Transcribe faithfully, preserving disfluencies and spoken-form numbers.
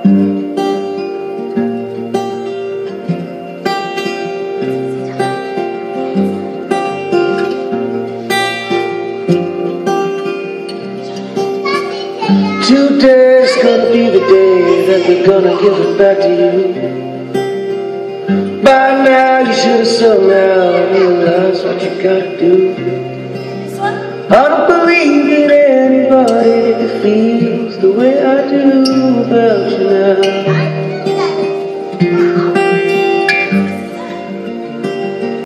Today's gonna be the day that we're gonna give it back to you. By now you should have somehow realized what you gotta do. I don't believe that anybody feels the way I do about you now.